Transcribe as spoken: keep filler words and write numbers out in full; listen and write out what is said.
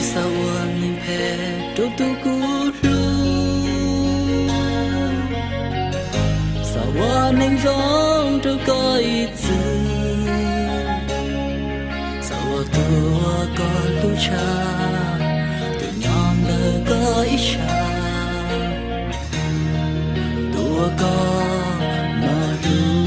sao anh phê đâu tu cũ lu sao anh rong đâu có ý tư sao tôi có lu cha từ nhỏ đời có ý cha tôi có mà ru